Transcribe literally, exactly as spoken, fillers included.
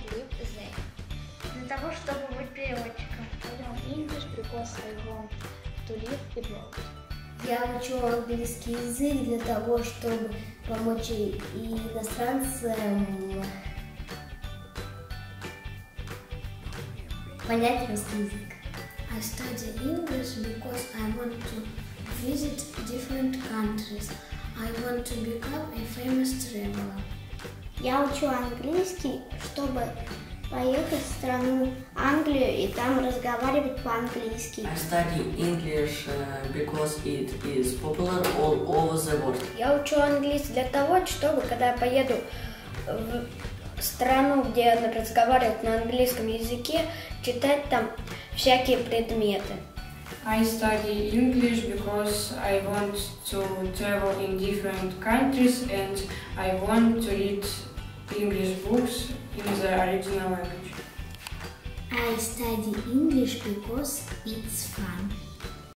live there. Для того, чтобы быть переводчиком. I learn English because I want to live abroad. Я учу английский язык для того, чтобы помочь и иностранцам понять русский язык. I study English because I want to visit different countries. I want to become a famous traveler. Я учу английский, чтобы поехать в страну Англию и там разговаривать по-английски. I study English uh, because it is popular all over the world. Я учу английский для того, чтобы, когда я поеду в страну, где разговаривают на английском языке, читать там всякие предметы. I study English because I want to travel in different countries and I want to read English books in the original language. I study English because it's fun.